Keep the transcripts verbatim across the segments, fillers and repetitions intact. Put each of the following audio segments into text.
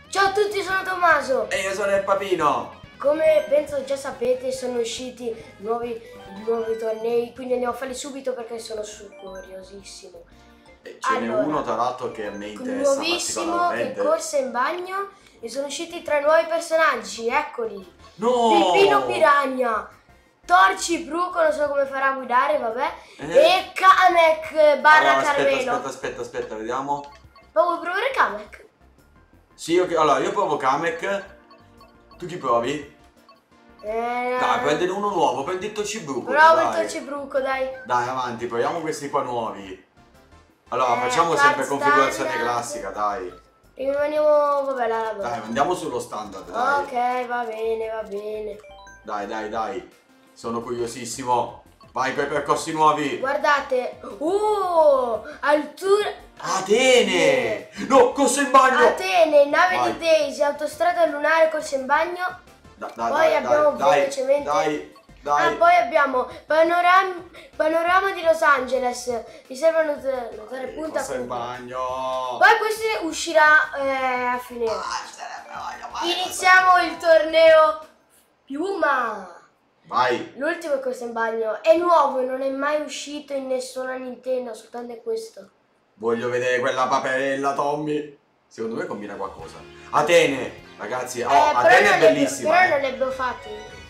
Ciao a tutti, sono Tommaso. E io sono il Papino. Come penso già sapete, sono usciti nuovi, nuovi tornei, quindi andiamo a farli subito perché sono su curiosissimo. E ce n'è Allora, uno tra l'altro che mi interessa nuovissimo, che particolarmente. corsa in bagno, e sono usciti tre nuovi personaggi, eccoli. No! Pipino Piragna, Torci Bruco, non so come farà a guidare, vabbè, Eh? e Kamek barra Allora, aspetta, Carmelo. aspetta, aspetta, aspetta, vediamo. Ma vuoi provare Kamek? Sì, io, allora io provo Kamek. Tu chi provi? Eh, Dai, prendine uno nuovo, prendi il Tocibruco. Provo il dai. Tocibruco, dai. Dai, avanti, proviamo questi qua nuovi. Allora, Eh, facciamo sempre card configurazione standard. classica, dai. Rimaniamo, vabbè, là, là, Dai, andiamo sullo standard, dai. Ok, va bene, va bene. Dai, dai, dai. Sono curiosissimo. Vai con i percorsi nuovi. Guardate. Uh, altura. Atene! No, corso in bagno! Atene, nave Vai. di Daisy, autostrada lunare, corsa in bagno. Da- dai, Poi dai, abbiamo dai, velocemente- Dai, dai. Ah, poi abbiamo panorama, panorama di Los Angeles. Mi serve notare, notare punta a Corso in punta. bagno. Poi questo uscirà eh, a finire. Vai, sarebbe, vai, vai. Iniziamo il torneo Piuma. Vai. L'ultimo è corsa in bagno. È nuovo, non è mai uscito in nessuna Nintendo, soltanto è questo. Voglio vedere quella paperella, Tommy. Secondo me combina qualcosa. Atene, ragazzi. Oh, Eh, Atene non è le- bellissima. Però eh. non le abbiamo fatte.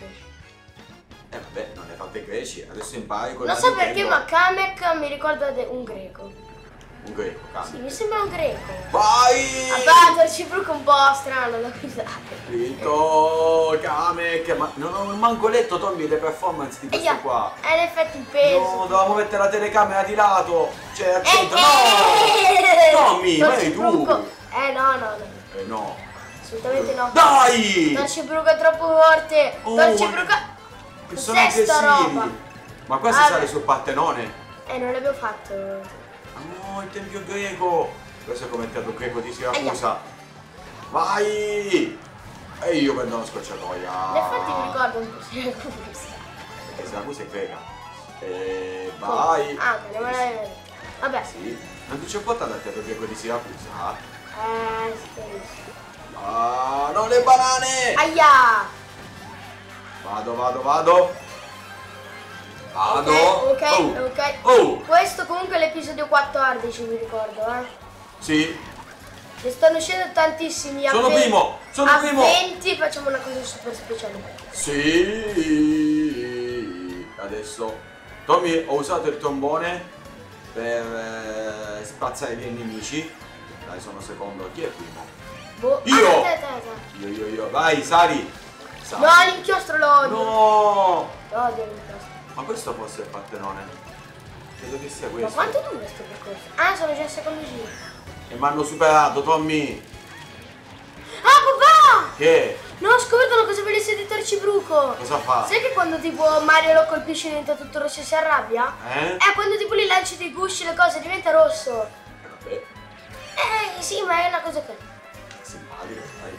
Eh vabbè, non le fate greci. Adesso impari con Non la so perché, Nintendo. ma Kamek mi ricorda de- un greco. Un greco, cambia. Sì, mi sembra un greco. Vai! Vabbè, Torcibruco è un po' strano da guidare. Vinto, Kamek. Ma non ho manco letto, Tommy, le performance di questo Eia, qua. è in effetti il peso. No, dovevamo mettere la telecamera di lato. Cioè, al Eh, centro. eh, No! Tommy, ma eri tu. Torcibruco. Eh, no, no, no. Eh no. Assolutamente no. Dai! Torcibruco è troppo forte. Oh, Torcibruco. Che sono Sesta aggressivi. roba. Ma qua si Ah, sale beh. sul Partenone. Eh, non l'abbiamo fatto. Oh, il tempio greco! Questo è come il teatro greco di Siracusa. Vai! E io prendo la scocciatoia. In effetti mi ricordo un po' Siracusa. Perché Siracusa è greca. E vai! Ah, ok, non me l'hai detto. Vabbè. Sì. Non ti c'è portato al teatro greco di Siracusa? Eh, sì. Ah, no, le banane! Aia! Vado, vado, vado. Vado. Ok, ok, Oh. ok. Oh! Questo comunque è l'episodio quattordici, mi ricordo, eh. Sì. Ne stanno uscendo tantissimi. A Sono ve- primo! Sono a primo! venti facciamo una cosa super speciale. Sì. Adesso Tommy, ho usato il trombone per eh, spazzare via i nemici. Dai, sono secondo. Chi è primo? Boh. Io! Ah, te, te, te. Io, io, io. Vai, sali! Sali. No, l'inchiostro lo odio. No! Lo odio l'inchiostro. Ma questo forse è il Partenone. Credo che sia Ma questo. quanto dura questo percorso? Ah, sono già al secondo giro. E mi hanno superato, Tommy. Ah, papà! Che? Non ho scoperto una cosa bellissima di Torcibruco. Cosa fa? Sai che quando tipo Mario lo colpisce diventa tutto rosso e si arrabbia? Eh? Eh, quando tipo gli lanci dei gusci e le cose diventa rosso. Eh, vabbè. Eh, sì, ma è una cosa che... Simpatico, dai.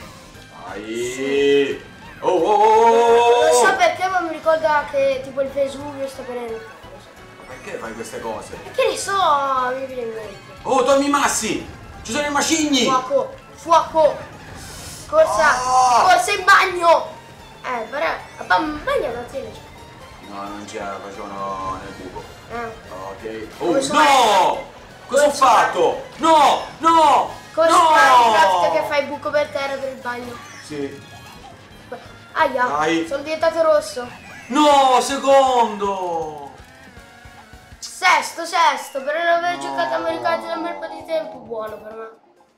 Vai. Oh, oh, oh, oh. Non so perché, ma mi ricorda che tipo il Vesuvio sta venendo. Ma perché fai queste cose? Che ne so, mi viene in mente. Oh, Tommy Massi! Ci sono i macigni! Fuoco, fuoco. Corsa, Ah! corsa in bagno. Eh, però, papà, in bagno da te. No, non c'era, facevano nel buco. Eh. Ok. Come Oh, su no! Minecraft. Cosa ho Come su fatto? No! No! Come su no! Minecraft che fai il buco per terra per il bagno. Sì. Aia, Dai. sono diventato rosso. No, secondo! Sesto, sesto, per non aver No. giocato americano da un bel po' di tempo, buono per me.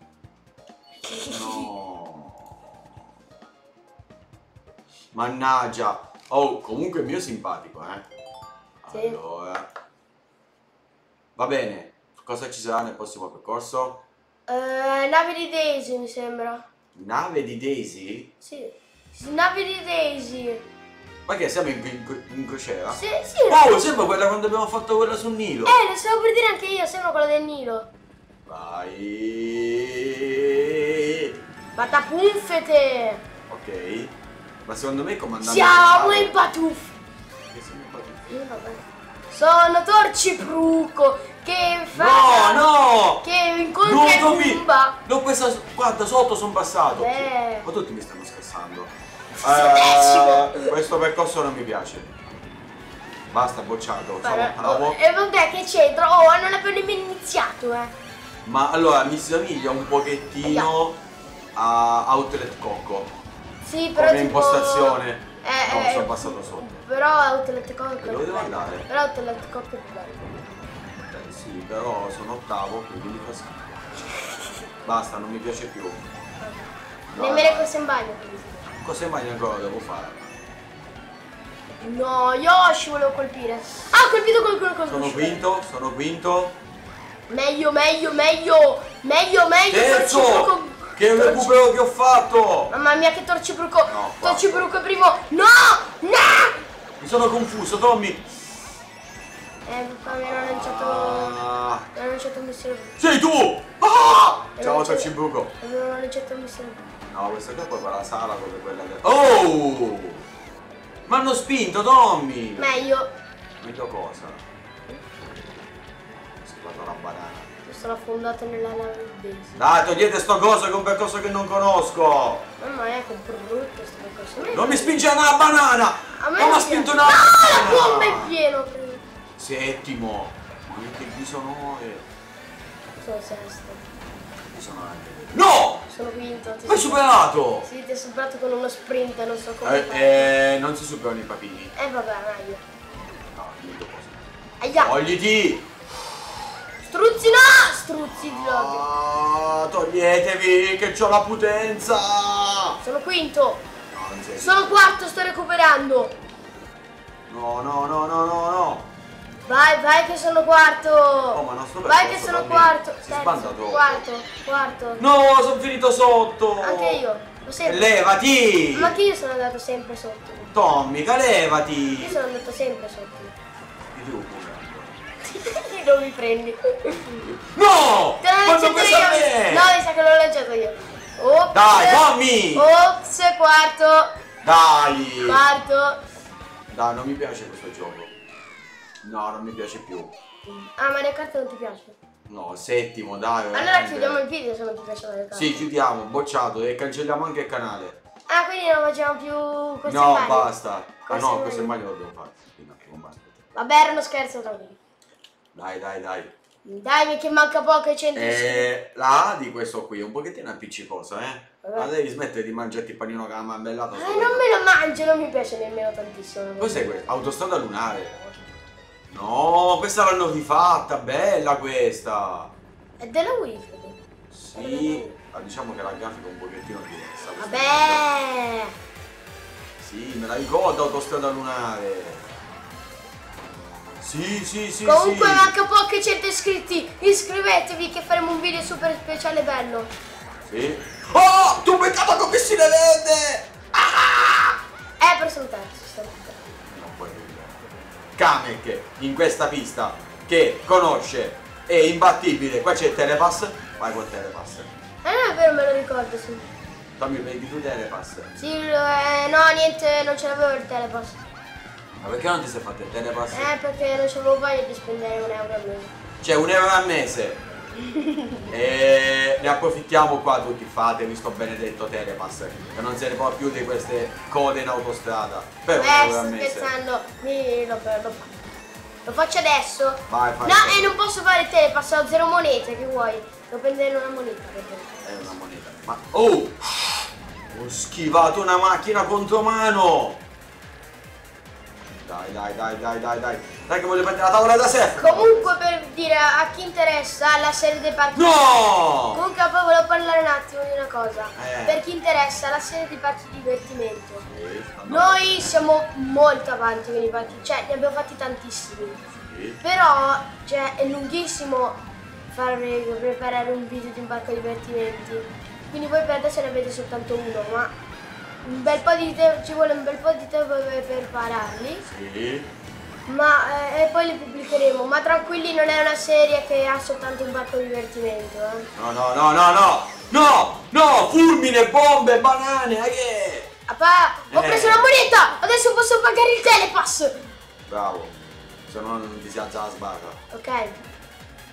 No. Mannaggia. Oh, comunque il mio è simpatico, eh. Sì. Allora. Va bene. Cosa ci sarà nel prossimo percorso? Eh, nave di Daisy mi sembra. Nave di Daisy? Sì. Sì, nave di Daisy. Ma che siamo in, in, in crociera? Sì, sì. Oh, sembra quella quando abbiamo fatto quella sul Nilo. Eh, lo stavo per dire anche io, sembra quella del Nilo. Vai. Batapunfete. Ok. Ma secondo me comandante... Siamo in batuffe. Che siamo in batuffe? Eh, vabbè. Sono Torcibruco, che fa... No, no! Che incontra No, il Tommy! Goomba. No, questa... Guarda, sotto sono passato. Beh. Ma tutti mi stanno scherzando. Decimo. Eh, questo percorso non mi piace. Basta, bocciato. Insomma, Ma, bravo. oh, e vabbè che c'entra? Oh, non abbiamo nemmeno iniziato, eh. Ma allora mi somiglia un pochettino a Outlet Coco. Sì, però Come tipo... impostazione. Eh, No, eh, sono passato sotto. Però Outlet Coco è più Dove devo bello. andare? Però Outlet Coco è più bello. Eh, sì, però sono ottavo, quindi mi fa schifo. Basta, non mi piace più. No, Nemmeno dai. corse in bagno così. Cosa mai ancora devo fare? No, Yoshi volevo colpire. Ah, ho colpito qualcuno con Sono Yoshi. quinto, sono quinto. Meglio, meglio, meglio. Meglio, meglio. Terzo! Torcibruco. Che recupero che ho fatto! Mamma mia, che Torcibruco. No, quarto. Torcibruco primo. No! No! Mi sono confuso, Tommy! Eh, papà mi hanno lanciato... Ah, Mi hanno lanciato un missile. sei tu! Ah! Eh, Ciao non c'è- Taccibuco! Mi hanno lanciato un missile. No, questa qua è proprio la sala come quella del... Oh! Mi hanno spinto, Tommy! Meglio. Meglio cosa? Si guarda la banana. Mi sono affondato nella lava del base. Dai, togliete sto coso che è un percorso che non conosco! Mamma mia, che brutto sto percorso. Non mi spinge una banana! A me Non mi ha mi spinto piace. una No, la banana! bomba è pieno. ho preso. Settimo! Ma che disonore! Sono sesto. Disonore. No! Sono quinto. ti L'hai sei- superato! Sì, ti ho superato con uno sprint, non so come fare. Eh, eh, non si superano i papini. Eh vabbè, meglio. No, meglio cosa. Aia! Togliti! Struzzi no! Struzzi di lobby. Ah, toglietevi che c'ho la potenza! Sono quinto. No, non sei. Sono quarto, sto recuperando. No, no, no, no, no, no! Vai, vai che sono quarto. Oh, ma non sto Vai che percorso sono da me. quarto. Si Terzo, sbanda troppo. quarto, quarto. No, sono finito sotto! Anche io. Lo sempre. Levati! Ma anche io sono andato sempre sotto. Tommy, levati! Io sono andato sempre sotto. Io devo pure. Non mi prendi. No! Te l'ho Quando lanciato pensa a io. me! No, mi sa che l'ho lanciato io. Ops. Dai, Tommy! Ops, quarto. Dai! Quarto. Dai, non mi piace questo gioco. No, non mi piace più. Ah, Mario Kart non ti piace? No, settimo, dai. Allora veramente. chiudiamo il video se non ti piace Mario Kart. Sì, chiudiamo, bocciato e cancelliamo anche il canale. Ah, quindi non facciamo più questi No, bagni? basta. Ah Questi no, bagni. questo è meglio lo devo fare. Sì, no, non basta. Vabbè, era uno scherzo, tranquillo. Dai, dai, dai. Dai, che manca poco ai cento iscritti. Eh, la A di questo qui è un pochettino appiccicosa, eh. Vabbè. Ma devi smettere di mangiarti il panino con la marmellata. Eh, non me lo mangio, non mi piace nemmeno tantissimo. Cos'è questo? Autostrada lunare. No, questa l'hanno rifatta, bella questa. È della Wii, credo. Sì, ma diciamo che la grafica è un pochettino diversa. questa Vabbè. Sì, me la ricordo Autostrada lunare. Sì, sì, sì, Comunque sì. manca poco ai cento iscritti. Iscrivetevi che faremo un video super speciale bello. Sì. Oh, tu peccato che si ne vede! Ah! Eh, però sono terzo. sono terzo. Non puoi dire. Kamek in questa pista che conosce è imbattibile. Qua c'è il telepass. Vai col telepass. Eh, non è vero, me lo ricordo, sì. Fammi vedi tu telepass. Sì, eh, no, niente, non ce l'avevo il telepass. Ma perché non ti sei fatto il telepass? Eh, perché non c'avevo voglia di spendere un euro al mese. C'è un euro al mese. E ne approfittiamo qua tutti, fatevi sto benedetto telepass. Che non se ne può più di queste code in autostrada. Per un Beh, euro al sto mese. scherzando. Mi, lo, lo, fa- lo faccio adesso. Vai, fai. No, e non posso fare il telepass, ho zero monete, che vuoi? Devo prendere una moneta per te. È una moneta. Ma oh! Ho schivato una macchina contro mano! Dai, dai, dai, dai, dai, dai. Dai che voglio prendere la tavola da surf. Comunque, per dire a chi interessa la serie dei parchi. No! Comunque poi volevo parlare un attimo di una cosa. Eh. Per chi interessa la serie di parchi di divertimento. Sì, stanno- Noi siamo molto avanti con i parchi, cioè ne abbiamo fatti tantissimi. Sì. Però cioè, è lunghissimo fare, preparare un video di un parco divertimenti. Quindi voi per adesso ne avete soltanto uno, ma un bel po' di tempo, ci vuole un bel po' di tempo per prepararli. Sì. Ma eh, e poi li pubblicheremo. Ma tranquilli, non è una serie che ha soltanto un parco divertimento, eh. No, no, no, no, no! No! No! Fulmine, bombe, banane, ma che? Papà, ho Eh. preso la moneta! Adesso posso pagare il telepass! Bravo. Se no non ti si alza la sbarra. Ok.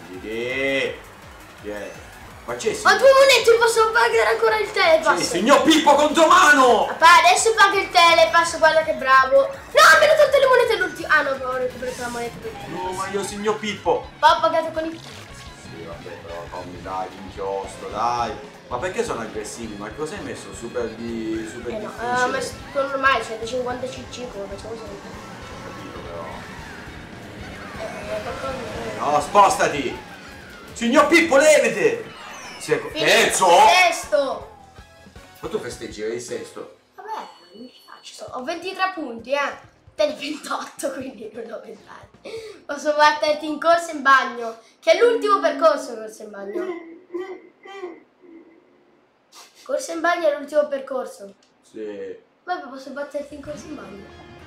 Sì. Yeah. Ma c'è Ma due monete posso pagare ancora il telepass? Sì, signor Pippo contromano! Papà, adesso paga il telepass, guarda che bravo. No, almeno tutte le monete l'ultimo. Ah no, però ho recuperato la moneta per il telepass. No, ma io signor Pippo! Ma ho pagato con il... Sì, vabbè, però Tommy, dai, l'inchiostro, dai. Ma perché sono aggressivi? Ma cosa hai messo? Super di... super Eh no, difficile? ho messo normale, centocinquanta cc, come facciamo sempre. Capito, però. Eh, qualcosa... No, spostati! Signor Pippo, levete! Seco- terzo! Sesto! Ma tu festeggi il sesto? Vabbè, mi piace. so- Ho ventitré punti, eh. Te ne ventotto, quindi non ho venti anni. Posso batterti in corsa in bagno, che è l'ultimo percorso corsa in bagno. Corsa in bagno è l'ultimo percorso. Sì. Vabbè, posso batterti in corsa in bagno.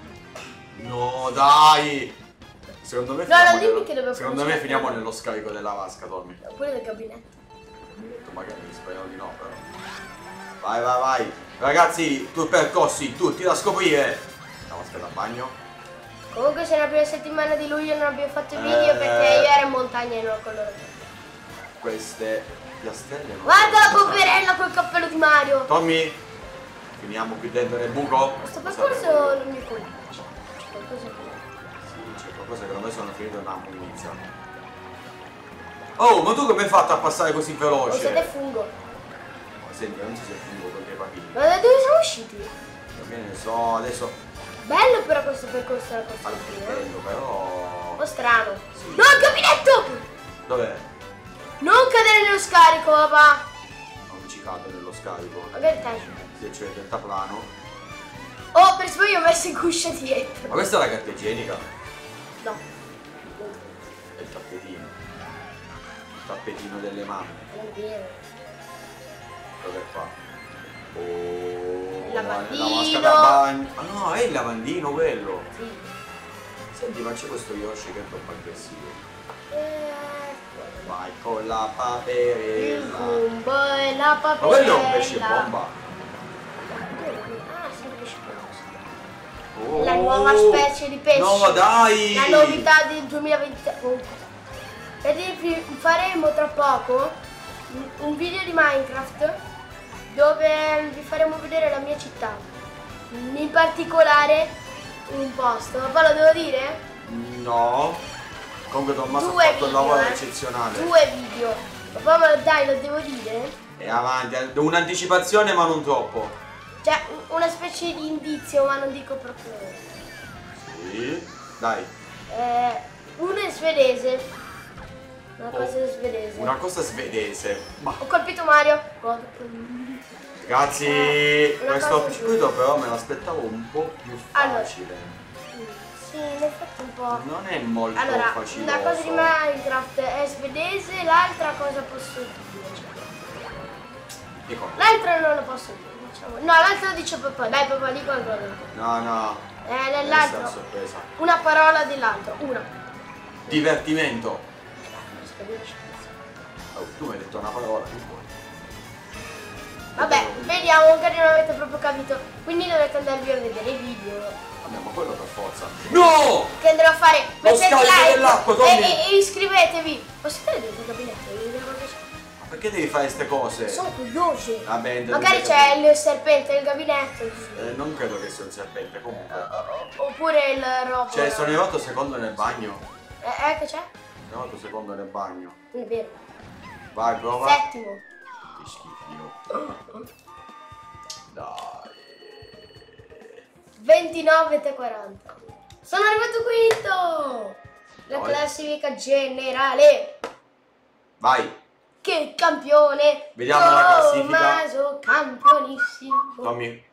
No, dai! Secondo me No, finiamo, non dimmi nello... che dobbiamo Secondo me cominciare. finiamo nello scarico della vasca, Tommy. Oppure del gabinetto. Magari speriamo di no, però. Vai, vai, vai. Ragazzi, tu percorsi, tutti da scoprire. La vasca da bagno. Comunque se nella prima settimana di luglio non abbiamo fatto i video Eh. perché io ero in montagna e non con loro. Queste piastrelle. non Guarda la sono poverella col cappello di Mario. Tommy, finiamo qui dentro nel buco. Questo Cosa percorso avevo? non mi convince. C'è qualcosa che... Sì, c'è qualcosa che non mi sono finito una munizia. Oh, ma tu come hai fatto a passare così O veloce? siete fungo. Ma senti, non si sente fungo con i papini. Ma da dove siamo usciti? Va bene, ne so, adesso. Bello però questo percorso della Costa Allora, del è Pino. bello, però. Un po' strano. Sì. No, il gabinetto! Dov'è? Non cadere nello scarico, papà. Non ci cado nello scarico. Magari te. Se c'è il deltaplano. Oh, per sbaglio ho messo in cuscia dietro. Ma questa è la carta igienica? No. È il tappetino. Il tappetino delle mamme. Non è vero. Dov'è qua? Oh, Il lavandino. la vasca da bagno. Ah no, è il lavandino quello. Sì. Senti, ma c'è questo Yoshi che è troppo aggressivo. Ecco. Vai con la Il paperella. gumbo e la Ma paperella. quello è un pesce bomba. Ah, sì, un pesce bomba. Oh, La nuova specie di pesce. No, dai! La novità del duemilaventitré. Comunque. Vedi, faremo tra poco un- un video di Minecraft dove vi faremo vedere la mia città. In particolare un posto. Poi lo devo dire? No. Comunque Tommaso ha Due fatto un video, lavoro eh. eccezionale. Due video. Poi ma dai, lo devo dire? E avanti, un'anticipazione ma non troppo. Cioè, un- una specie di indizio, ma non dico proprio. Sì. Dai. Eh, uno è svedese. Una Oh, cosa svedese. Una cosa svedese. Ma Ho colpito Mario. Guarda. ragazzi, Eh, una questo cosa circuito però me l'aspettavo un po' più Allora. facile. Sì, in effetti un po'. Non è molto Allora, facile. una cosa di Minecraft è svedese, l'altra cosa posso dire? L'altra non lo posso dire, diciamo. No, l'altra lo dice papà. Dai papà, di qualcosa. No, no. Eh, Questa è una nell'altro. sorpresa. Una parola dell'altro. Una. Divertimento. Oh, tu mi hai detto una parola. Vabbè, vediamo, magari non avete proprio capito. Quindi dovete andarvi a vedere i video Vabbè, ma quello per forza. No! che andrò a fare. Mettete scarico like dell'acqua, e, Tommy. e- e iscrivetevi. Posso stare dentro il gabinetto? Devo vedere cosa c'è. Ma perché devi fare queste cose? Sono curiosi. Vabbè, intendo Magari che- c'è il serpente nel gabinetto. Eh, non credo che sia un serpente, comunque. Oppure il robo. Cioè, sono arrivato secondo nel bagno. Eh, eh, che c'è? Sono arrivato secondo nel bagno. Non è vero. Vai, prova. Settimo. Che schifo. Dai. ventinove te quaranta. Sono arrivato quinto. La Vai. classifica generale. Vai. Che campione. Vediamo la classifica. Tommaso campionissimo. Tommy.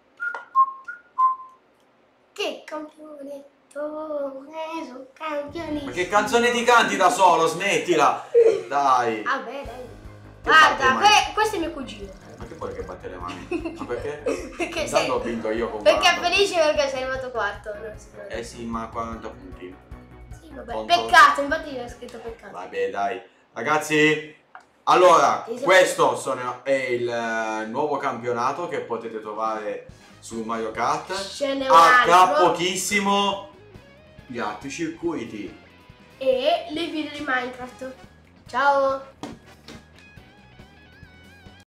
Che campione. Tommaso campionissimo. Ma che canzone ti canti da solo? Smettila. Dai. Vabbè, dai. batte Guarda, mai? que- questo è mio cugino. Ma che vuoi che batte le mani? Ma perché? Perché Intanto sei... ho vinto io con Perché è quaranta. felice perché sei arrivato quarto. Non si può dire. Eh sì, ma quaranta punti. Sì, vabbè. Conto- Peccato, infatti io ho scritto peccato. Vabbè, dai. Ragazzi, allora, Sì, sì. questo sono- è il eh, nuovo campionato che potete trovare su Mario Kart. Ce n'è un A tra altro. pochissimo gli altri circuiti. E le video di Minecraft. Ciao!